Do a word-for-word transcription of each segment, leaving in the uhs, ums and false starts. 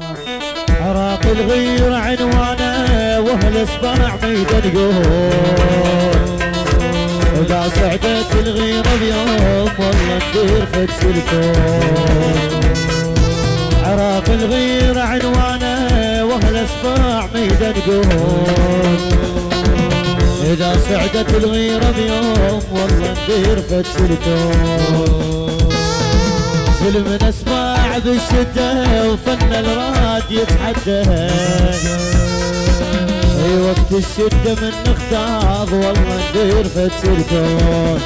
عراق الغير عنوانه واهل اسباع ميدان قول. إذا صعدت الغيرة بيوم والله ندير فتش الكون. عراق الغير عنوانه واهل اسباع ميدان قول. إذا صعدت الغيرة بيوم والله ندير فتش الكون. ظلم اسمع بالشدة وفن الراد يتحدى. اي وقت الشدة من نختاض والله ندير فتش الكون.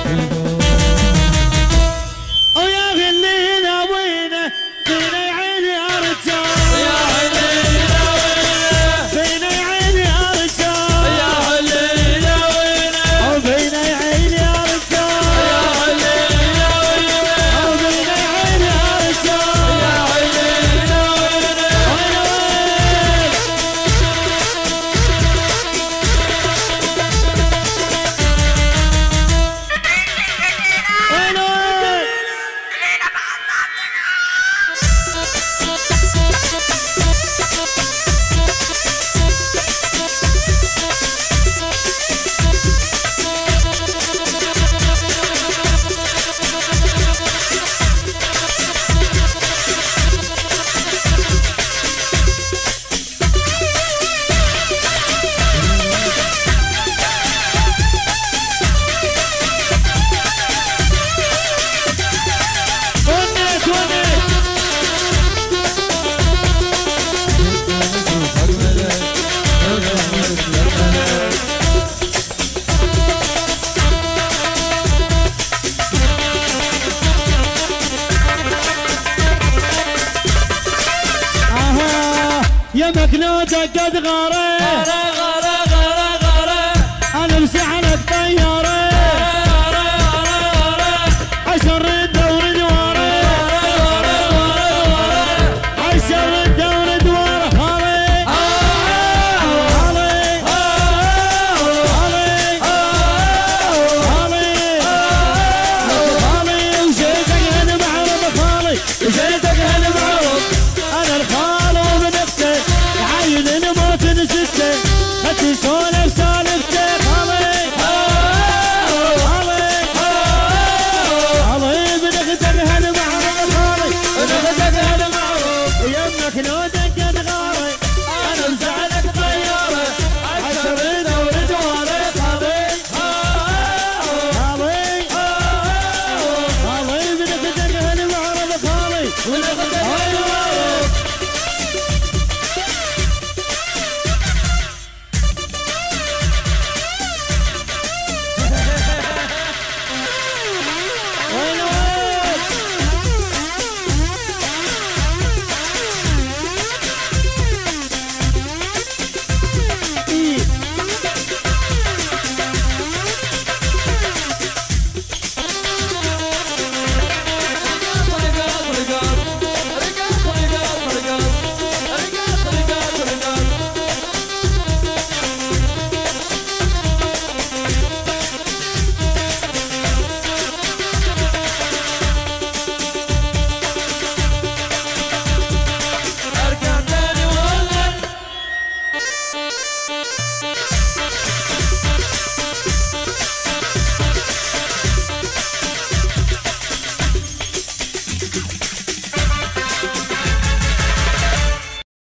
ويا غلينا وينه فينا يا عيني يا رجال. يا علينا وينه فينا يا عيني يا رجال. يا علينا وينه وفينا يا عيني يا رجال. يا علينا وينه وفينا يا عيني يا رجال. يا علينا يا مكنودة قد غاري غرا غرا غرا غرا انا مسحلك طياري غرا غرا غرا عشر الدور دواري عشر الدور دوار هالي هالي هالي هالي وجيتك هنا معرض خالي جيتك هلا معروف انا الخال وابن اختي عاين موت نسيتي خدتي سولف سالفتي خالي خالي خالي ابن اختك هلا معرض خالي انا غدك هلا معروف يمك نودك